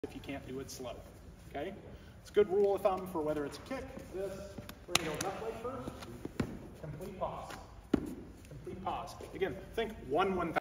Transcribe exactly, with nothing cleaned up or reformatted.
if you can't do it slow, okay? It's a good rule of thumb for whether it's a kick, this, we're gonna go left leg first, complete pause, complete pause. Again, think one one thousand.